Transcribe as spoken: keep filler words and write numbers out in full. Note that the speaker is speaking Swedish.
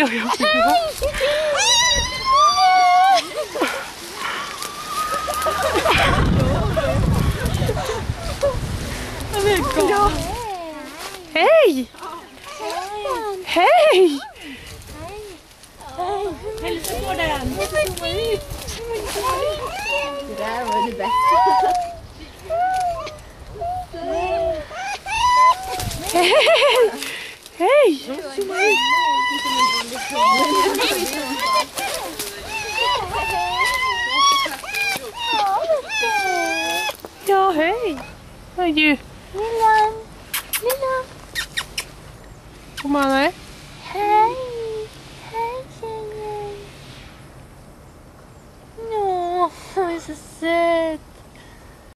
oj, oj, oj. Ja. Hej! Hej! Hälsa på den. Det där var det bästa. Hej! Hej! Ja, hej! Vad är du? Lilla, lilla. Kom on, här. Hej, hej tjejer. Åh, hon är så söt.